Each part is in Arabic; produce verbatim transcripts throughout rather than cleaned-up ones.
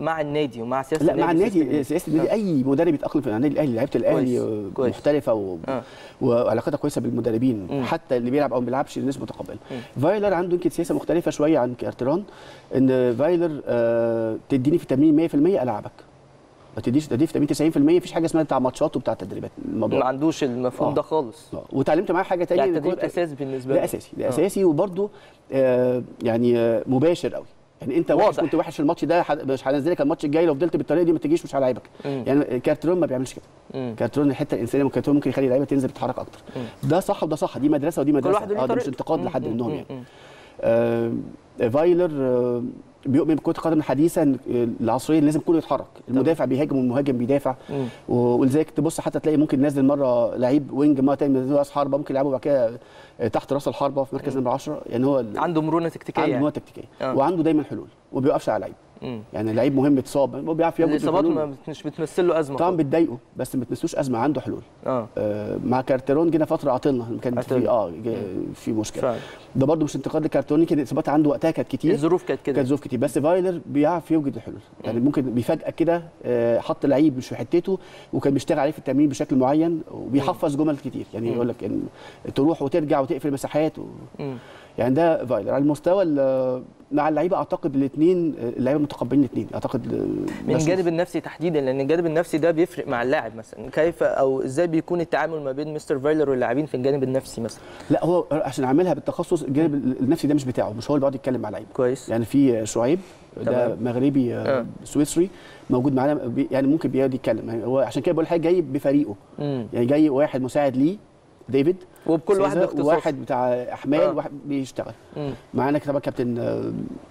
مع النادي ومع سياسه لا النادي؟ مع النادي، سياسه النادي آه. اي مدرب يتاقلم في النادي الاهلي، لعيبه الاهلي محترفه و... آه. وعلاقتها كويسه بالمدربين، م. حتى اللي بيلعب او ما بيلعبش الناس متقبله. فايلر عنده يمكن سياسه مختلفه شويه عن كارتيرون، ان فايلر آه تديني في التمرين مية في المية العبك، ما تديش تدي في تمرين تسعين في المية، مفيش حاجه اسمها بتاع ماتشات وبتاع تدريبات. الموضوع ما عندوش المفهوم آه. ده خالص. آه. وتعلمت معاه حاجه ثانيه، يعني التدريب اساسي بالنسبه له. ده اساسي، ده اساسي، وبرده آه يعني آه مباشر قوي. يعني انت وحش، كنت وحش في الماتش ده، مش هنزلك الماتش الجاي، لو فضلت بالطريقه دي ما تجيش مش هلاعبك. يعني كارتيرون ما بيعملش كده. كارتيرون الحته الانسانيه، كارتيرون ممكن يخلي اللعيبه تنزل تتحرك اكتر. مم. ده صح وده صح، دي مدرسه ودي مدرسه. اه ده مش انتقاد لحد منهم يعني. آه فايلر آه بيؤمن بكره القدم الحديثه العصريه لازم كله يتحرك، المدافع بيهاجم والمهاجم بيدافع، ولذلك تبص حتى تلاقي ممكن نازل مره لعيب وينج، مره ثانيه نازل راس حربه، ممكن يلعبوا بعد كده تحت راس الحربه في مركز نمره عشرة. يعني هو عنده مرونه تكتيكيه، عنده مرونه تكتيكيه آه. وعنده دايما حلول وما بيوقفش على لعيب. يعني لعيب مهم اتصاب هو بيعرف ياخد الاصابات، مش بتمثل له ازمه طبعا، بتضايقه بس ما بتمثلوش ازمه، عنده حلول. اه, آه مع كارتيرون جينا فتره عطلنا، كان في اه في مشكله فعلا. ده برده مش انتقاد لكارتيرون، كده الاصابات عنده وقتها كانت كتير، الظروف كانت كده، كانت ظروف كتير، بس فايلر بيعرف يوجد الحلول. يعني ممكن بيفاجئك كده، آه حط لعيب مش في حتته وكان بيشتغل عليه في التمرين بشكل معين، وبيحفظ جمل كتير. يعني يقول لك يعني تروح وترجع وتقفل مساحات و... يعني ده فايلر. على المستوى مع اللعيبه اعتقد الاثنين اللعيبه متقبلين الاثنين اعتقد. من الجانب النفسي تحديدا، لان الجانب النفسي ده بيفرق مع اللاعب مثلا، كيف او ازاي بيكون التعامل ما بين مستر فايلر واللاعبين في الجانب النفسي مثلا؟ لا هو عشان عاملها بالتخصص، الجانب النفسي ده مش بتاعه، مش هو اللي بيقعد يتكلم مع اللعيبه. كويس. يعني في شعيب ده مغربي آه. سويسري موجود معانا، يعني ممكن بيقعد يتكلم. يعني هو عشان كده بقول حاجه جاي بفريقه، مم. يعني جاي واحد مساعد ليه ديفيد، وبكل واحد باختصاص، واحد بتاع احمال آه. واحد بيشتغل معانا طبعا. كابتن آه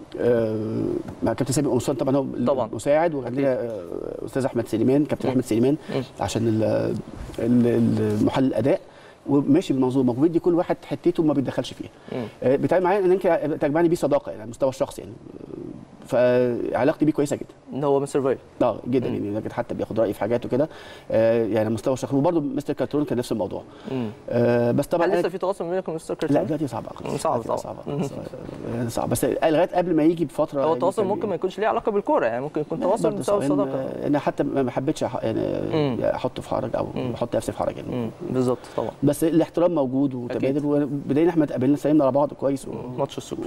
آه مع كابتن سامي قمصان طبعا هو طبعا مساعد، وعندنا آه استاذ احمد سليمان، كابتن احمد سليمان مم. عشان المحلل الاداء، وماشي بالمنظومه وبيدي كل واحد حتته وما بيتدخلش فيها. آه بيتعامل معايا ان يمكن تجمعني بيه صداقه يعني على المستوى الشخصي، يعني فعلاقتي بيه كويسه جدا. ان هو مستر فايلر اه جدا، يعني حتى بياخد رايي في حاجات وكده، آه يعني على المستوى الشخصي. وبرده مستر كارتيرون كان نفس الموضوع. آه بس طبعا لسه في تواصل بينك وبين مستر كارتيرون؟ لا دلوقتي صعب اكتر، صعب طبعا، صعب يعني صعب، بس لغايه قبل ما يجي بفتره هو التواصل ممكن ما يكونش ليه علاقه بالكوره، يعني ممكن يكون تواصل بسبب الصداقه. انا حتى ما حبيتش يعني احطه في حرج او احط نفسي في حرج يعني. بالظبط طبعا، بس الاحترام موجود وتبادل، وبداية احنا اتقابلنا سلمنا على بعض كويس و... ماتش السوبر.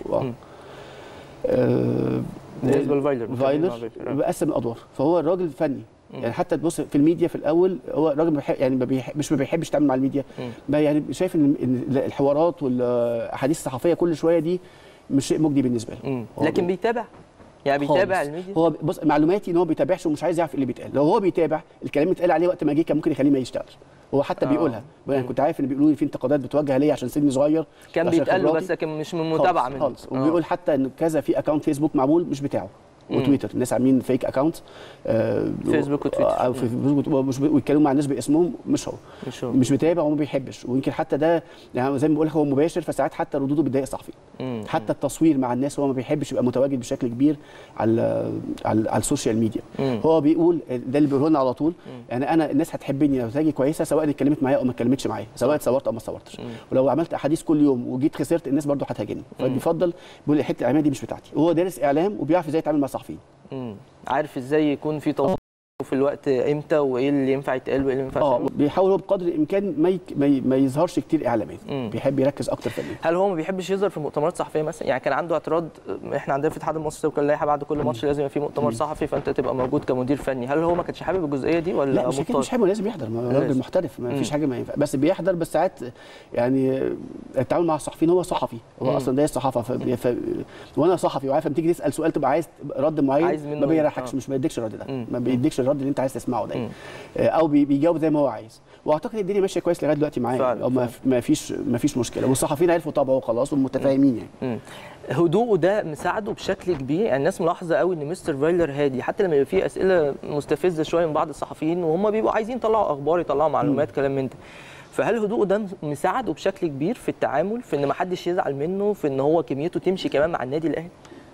آه بالنسبه لفايلر، فايلر بيقسم الادوار، فهو الراجل فني. مم. يعني حتى تبص في الميديا في الاول، هو راجل بيحب يعني ما بيحب مش ما بيحبش يتعامل مع الميديا، يعني شايف ان الحوارات والاحاديث الصحفيه كل شويه دي مش شيء مجدي بالنسبه له. لكن بيتابع، يعني بيتابع الميديا. هو بص معلوماتي ان هو ما بيتابعش ومش عايز يعرف ايه اللي بيتقال. لو هو بيتابع الكلام اللي اتقال عليه وقت ما جه كان ممكن يخليه ما يشتغلش. هو حتى آه. بيقولها، يعني كنت عارف ان بيقولوا لي في انتقادات بتوجه ليا عشان سني صغير، كان بيتقال له بس لكن مش من متابعه منه خالص. وبيقول حتى ان كذا في اكونت فيسبوك معمول مش بتاعه، وتويتر الناس عاملين فيك اكونت آه فيسبوك وتويتر، او فيسبوك ويتكلموا مع الناس باسمهم، مش هو مش, هو. مش متابع وما بيحبش. ويمكن حتى ده يعني زي ما بقول لك هو مباشر، فساعات حتى ردوده بتضايق الصحفي. حتى التصوير مع الناس هو ما بيحبش يبقى متواجد بشكل كبير على على, على السوشيال ميديا. مم. هو بيقول ده اللي بيقوله لنا على طول. مم. يعني انا الناس هتحبني لو تاجي كويسه، سواء اتكلمت معايا او ما اتكلمتش معايا، سواء اتصورت او ما اتصورتش. ولو عملت احاديث كل يوم وجيت خسرت الناس برضو هتهاجمني. فبيفضل بيقول الحته الاعلاميه دي مش بتاعتي. وهو دارس اعلام وبيعرف ازاي يتعامل مع الصحفيين. امم عارف ازاي يكون في تواصل في الوقت امتى، وايه اللي ينفع يتقال وايه اللي ما ينفعش. اه بيحاول هو بقدر الامكان ما, يك... ما يظهرش كتير اعلاميا، بيحب يركز اكتر في الميديا. هل هو ما بيحبش يظهر في مؤتمرات صحفيه مثلا؟ يعني كان عنده اعتراض، احنا عندنا في الاتحاد المصري وكان لائحه بعد كل ماتش لازم يبقى في مؤتمر صحفي فانت تبقى موجود كمدير فني، هل هو ما كانش حابب الجزئيه دي ولا لا؟ مش كده، مش حابب، لازم يحضر، ما راجل محترف ما فيش حاجه ما ينفع، بس بيحضر. بس ساعات يعني التعامل مع الصحفيين، هو صحفي، هو مم. اصلا ده الصحافه ف... ف... وانا صحفي وعارف لما تيجي تسال سؤال تبقى عايز رد معين ما بيريحكش، مش ما بيديكش الرد ده، مم. ما بيديكش الرد اللي انت عايز تسمعه ده، او بيجاوب زي ما هو عايز. واعتقد الدنيا ماشيه كويس لغايه دلوقتي معايا، او ما فيش ما فيش مشكله، والصحفيين عرفوا طبعه وخلاص ومتفاهمين يعني. هدوءه ده مساعده بشكل كبير، يعني الناس ملاحظه قوي ان مستر فايلر هادي، حتى لما يبقى فيه اسئله مستفزه شويه من بعض الصحفيين وهم بيبقوا عايزين يطلعوا اخبار يطلعوا معلومات كلام من ده. فهل هدوءه ده مساعده بشكل كبير في التعامل، في ان ما حدش يزعل منه، في ان هو كميته تمشي كمان مع النادي الاهلي؟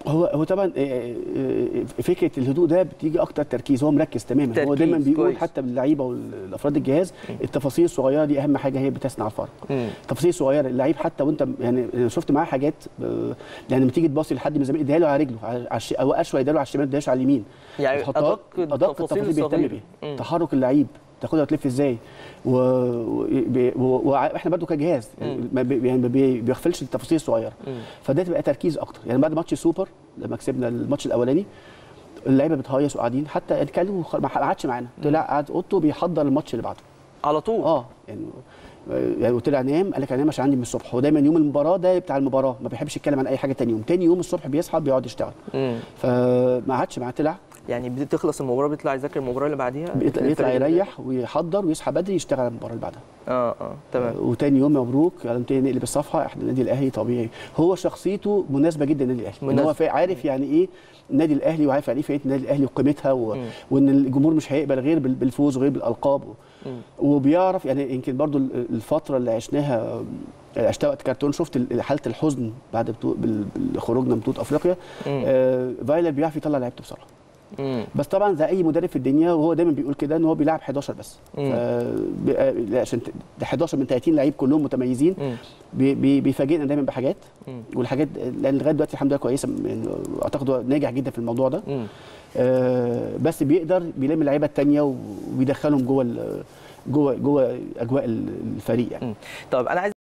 هو هو طبعا فكره الهدوء ده بتيجي اكتر تركيز، هو مركز تماما. تركيز. هو دايما بيقول كويس. حتى باللعيبه والافراد الجهاز التفاصيل الصغيره دي اهم حاجه، هي بتصنع الفرق. التفاصيل الصغيره اللعيب حتى وانت يعني شفت معاه حاجات، يعني لما تيجي تباصي لحد من زمان اديها له على رجله على او اشوى اديها له على الشمال، ما اديهاش على اليمين، يعني ادق ادق التفاصيل بيهتم بيها. تحرك اللعيب تاخدها وتلف ازاي، واحنا برضو كجهاز يعني ما بيغفلش التفاصيل الصغيره، فده تبقى تركيز اكتر. يعني بعد ماتش سوبر لما كسبنا الماتش الاولاني اللعيبه بتهيص وقاعدين، حتى كانوا ما قعدش معانا، طلع قعد اوضته بيحضر الماتش اللي بعده على طول. اه يعني يعني طلع نام، قال لك انا عشان عندي من الصبح. هو دايما يوم المباراه ده بتاع المباراه، ما بيحبش يتكلم عن اي حاجه تاني يوم. تاني يوم الصبح بيصحى بيقعد يشتغل، فما قعدش معاه، طلع يعني بتخلص المباراه بيطلع يذاكر المباراه اللي بعديها، بيطلع يريح ويحضر ويصحى بدري يشتغل على المباراه اللي بعدها. اه اه تمام. وتاني يوم مبروك نبتدي نقلب الصفحه، احنا النادي الاهلي طبيعي. هو شخصيته مناسبه جدا للنادي الاهلي، هو عارف يعني ايه النادي الاهلي، وعارف يعني ايه فرقه النادي الاهلي وقيمتها، و... وان الجمهور مش هيقبل غير بالفوز وغير بالالقاب، و... وبيعرف يعني. يمكن برضو الفتره اللي عشناها عشتها وقت كرتون، شفت حاله الحزن بعد بتو... خروجنا من بطوله افريقيا. آه... فايلر بيعرف يطلع لعيبته بصراحه. مم. بس طبعا زي اي مدرب في الدنيا، وهو دايما بيقول كده ان هو بيلعب حداشر بس، عشان حداشر من ثلاثين لعيب كلهم متميزين. بي بيفاجئنا دايما بحاجات، مم. والحاجات لان لغايه دلوقتي الحمد لله كويسه، يعني اعتقد ناجح جدا في الموضوع ده. آه بس بيقدر بيلم اللعيبه الثانيه وبيدخلهم جوه جوه جوه اجواء الفريق يعني. مم. طب انا عايز